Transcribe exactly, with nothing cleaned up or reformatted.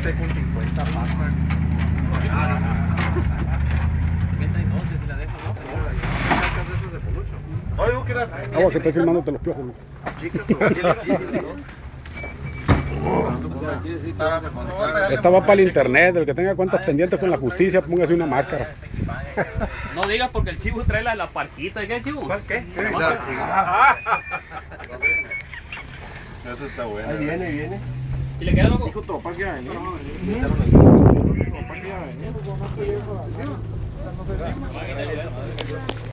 usted con cincuenta pasa. Agua que estoy filmándote los piojos. Esta va para el internet, el que tenga cuentas pendientes con la justicia, póngase una máscara. No digas porque el chivo trae la, la parquita. ¿Qué chivo? ¿Qué? Eso está bueno. Ahí viene, viene. ¿Y le queda loco? Dijo tropa que hay, ¿no?